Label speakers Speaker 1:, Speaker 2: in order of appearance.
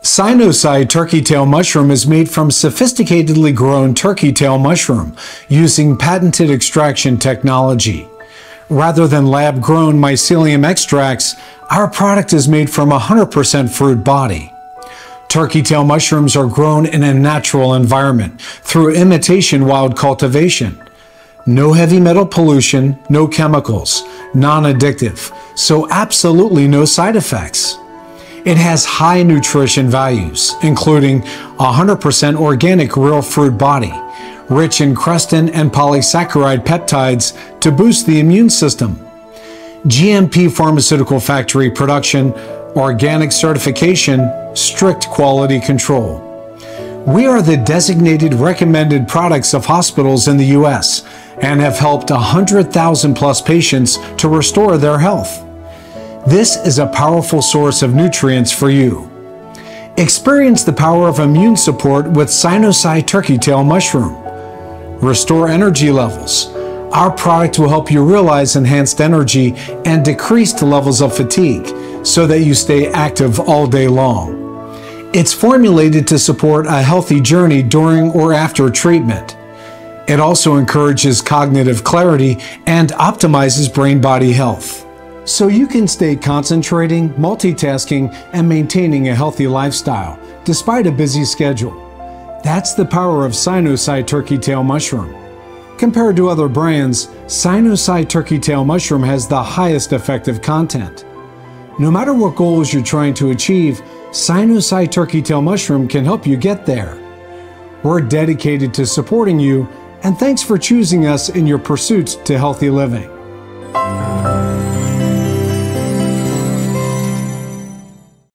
Speaker 1: Sino-Sci turkey tail mushroom is made from sophisticatedly grown turkey tail mushroom using patented extraction technology. Rather than lab-grown mycelium extracts, our product is made from 100% fruit body. Turkey tail mushrooms are grown in a natural environment through imitation wild cultivation. No heavy metal pollution, no chemicals, non-addictive, so absolutely no side effects. It has high nutrition values, including 100% organic real fruit body, rich in krestin and polysaccharide peptides to boost the immune system, GMP pharmaceutical factory production, organic certification, strict quality control. We are the designated recommended products of hospitals in the U.S. and have helped 100,000 plus patients to restore their health. This is a powerful source of nutrients for you. Experience the power of immune support with Sino-Sci turkey tail mushroom. Restore energy levels. Our product will help you realize enhanced energy and decreased levels of fatigue so that you stay active all day long. It's formulated to support a healthy journey during or after treatment. It also encourages cognitive clarity and optimizes brain-body health, so you can stay concentrating, multitasking, and maintaining a healthy lifestyle despite a busy schedule. That's the power of Sino-Sci turkey tail mushroom. Compared to other brands, Sino-Sci turkey tail mushroom has the highest effective content. No matter what goals you're trying to achieve, Sino-Sci turkey tail mushroom can help you get there. We're dedicated to supporting you, and thanks for choosing us in your pursuit to healthy living.